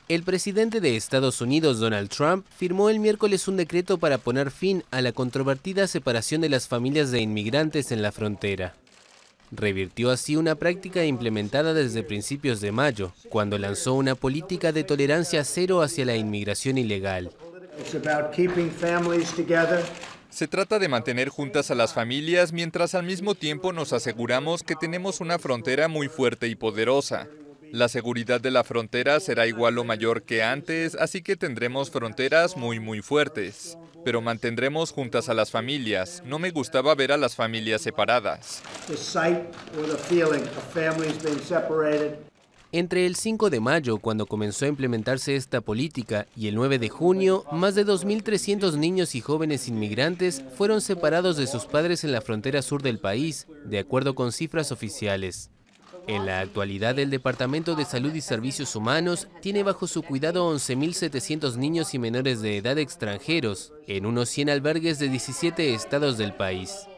El presidente de Estados Unidos, Donald Trump, firmó el miércoles un decreto para poner fin a la controvertida separación de las familias de inmigrantes en la frontera. Revirtió así una práctica implementada desde principios de mayo, cuando lanzó una política de tolerancia cero hacia la inmigración ilegal. Se trata de mantener juntas a las familias mientras al mismo tiempo nos aseguramos que tenemos una frontera muy fuerte y poderosa. La seguridad de la frontera será igual o mayor que antes, así que tendremos fronteras muy fuertes. Pero mantendremos juntas a las familias. No me gustaba ver a las familias separadas. Entre el 5 de mayo, cuando comenzó a implementarse esta política, y el 9 de junio, más de 2.300 niños y jóvenes inmigrantes fueron separados de sus padres en la frontera sur del país, de acuerdo con cifras oficiales. En la actualidad, el Departamento de Salud y Servicios Humanos tiene bajo su cuidado 11.700 niños y menores de edad extranjeros, en unos 100 albergues de 17 estados del país.